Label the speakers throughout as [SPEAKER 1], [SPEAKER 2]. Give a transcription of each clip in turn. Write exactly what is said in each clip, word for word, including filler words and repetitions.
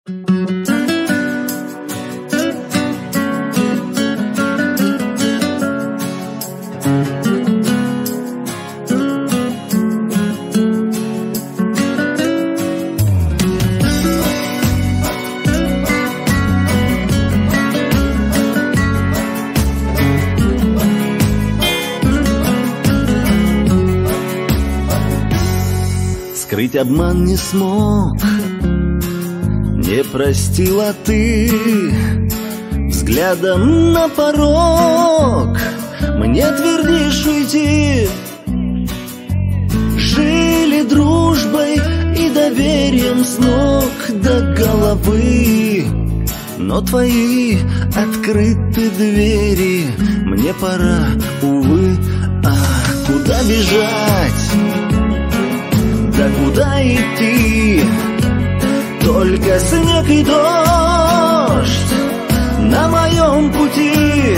[SPEAKER 1] Скрыть обман не смог, не простила ты. Взглядом на порог мне твердишь уйти. Жили дружбой и доверием с ног до головы, но твои открыты двери. Мне пора, увы, а куда бежать? Да куда идти? Только снег и дождь на моем пути.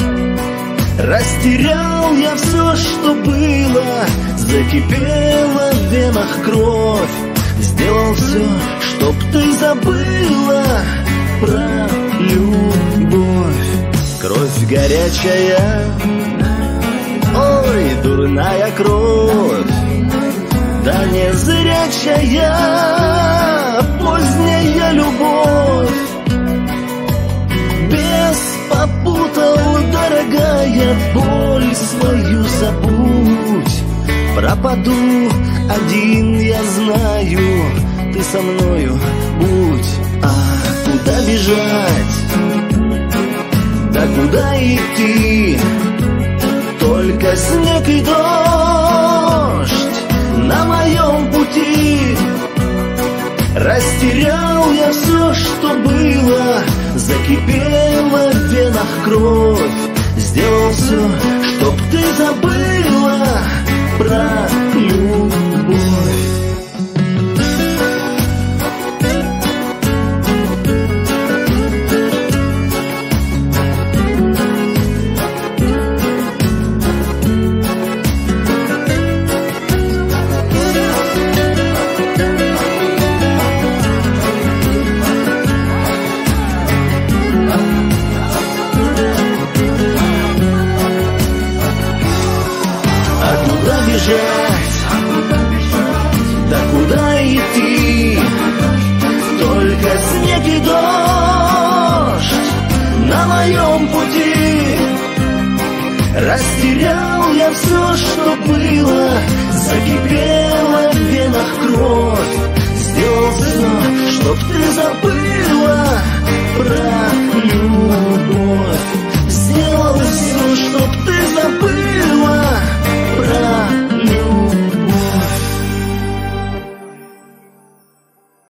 [SPEAKER 1] Растерял я все, что было, закипела в венах кровь. Сделал все, чтоб ты забыла про любовь. Кровь горячая, ой, дурная кровь. Да не зрячая, поздняя любовь. Без попутал, дорогая, боль свою забудь. Пропаду один, я знаю, ты со мною будь. А куда бежать? Да куда идти? Только снег и дождь на моем пути. Растерял я все, что было, закипела в венах кровь. Сделал все, чтоб ты забыла про любовь. Да куда идти? Только снег и дождь на моем пути. Растерял я все, что было, закипела в венах кровь.